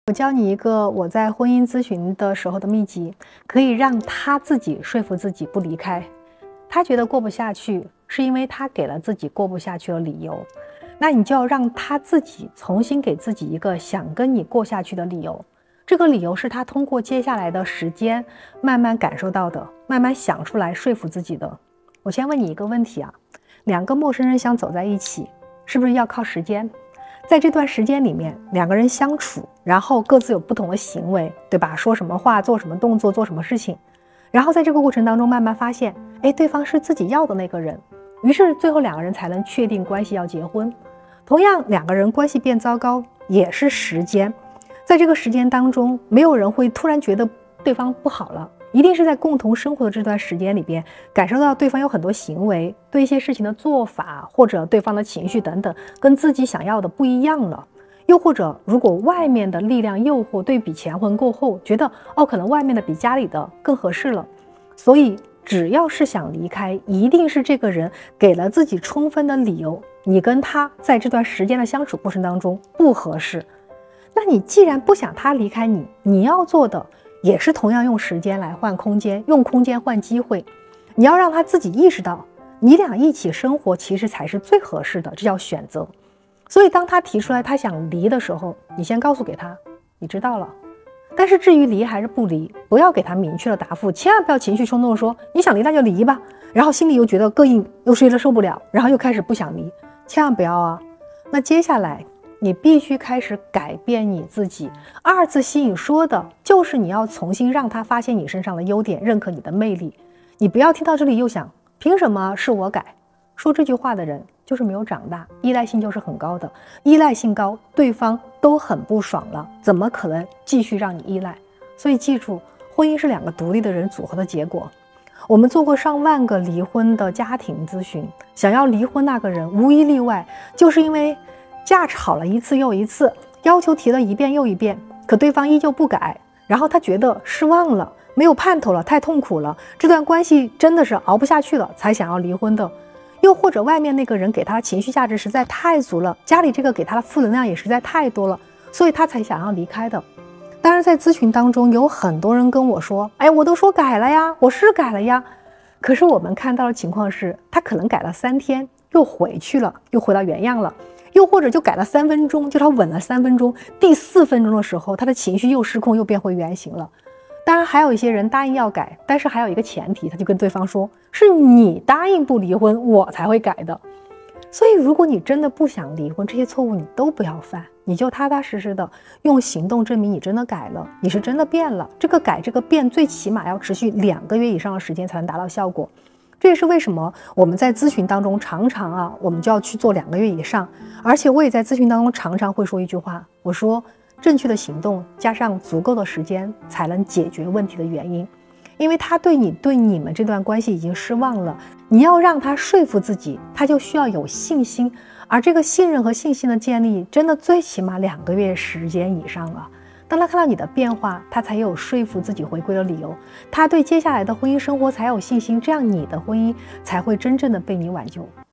我教你一个我在婚姻咨询的时候的秘籍，可以让他自己说服自己不离开。他觉得过不下去，是因为他给了自己过不下去的理由。那你就要让他自己重新给自己一个想跟你过下去的理由。这个理由是他通过接下来的时间慢慢感受到的，慢慢想出来说服自己的。我先问你一个问题啊，两个陌生人想走在一起，是不是要靠时间？在这段时间里面，两个人相处，然后各自有不同的行为，对吧？说什么话，做什么动作，做什么事情，然后在这个过程当中慢慢发现，对方是自己要的那个人，于是最后两个人才能确定关系要结婚。同样，两个人关系变糟糕也是时间，在这个时间当中，没有人会突然觉得对方不好了，一定是在共同生活的这段时间里边，感受到对方有很多行为，对一些事情的做法，或者对方的情绪等等，跟自己想要的不一样了。又或者，如果外面的力量诱惑对比前婚过后，觉得可能外面的比家里的更合适了。所以只要是想离开，一定是这个人给了自己充分的理由，你跟他在这段时间的相处过程当中不合适。那你既然不想他离开你，你要做的也是同样用时间来换空间，用空间换机会。你要让他自己意识到，你俩一起生活其实才是最合适的，这叫选择。所以当他提出来他想离的时候，你先告诉给他，你知道了。但是至于离还是不离，不要给他明确的答复，千万不要情绪冲动说你想离那就离吧，然后心里又觉得膈应，又睡了受不了，然后又开始不想离，千万不要啊。那接下来你必须开始改变你自己。二次吸引说的就是你要重新让他发现你身上的优点，认可你的魅力。你不要听到这里又想凭什么是我改，说这句话的人就是没有长大，依赖性就是很高的，依赖性高，对方都很不爽了，怎么可能继续让你依赖？所以记住，婚姻是两个独立的人组合的结果。我们做过上万个离婚的家庭咨询，想要离婚那个人无一例外就是因为架吵了一次又一次，要求提了一遍又一遍，可对方依旧不改，然后他觉得失望了，没有盼头了，太痛苦了，这段关系真的是熬不下去了，才想要离婚的。又或者外面那个人给他的情绪价值实在太足了，家里这个给他的负能量也实在太多了，所以他才想要离开的。当然在咨询当中有很多人跟我说，我都说改了呀，我是改了呀，可是我们看到的情况是，他可能改了3天又回去了，又回到原样了。又或者就改了3分钟，就他稳了3分钟，第4分钟的时候他的情绪又失控，又变回原形了。当然还有一些人答应要改，但是还有一个前提，他就跟对方说，是你答应不离婚我才会改的。所以如果你真的不想离婚，这些错误你都不要犯，你就踏踏实实的用行动证明你真的改了，你是真的变了。这个改这个变最起码要持续2个月以上的时间才能达到效果。这也是为什么我们在咨询当中常常我们就要去做2个月以上。而且我也在咨询当中常常会说一句话，我说正确的行动加上足够的时间才能解决问题的原因。因为他对你们这段关系已经失望了，你要让他说服自己，他就需要有信心，而这个信任和信心的建立真的最起码2个月时间以上了。当他看到你的变化，他才有说服自己回归的理由，他对接下来的婚姻生活才有信心，这样你的婚姻才会真正的被你挽救。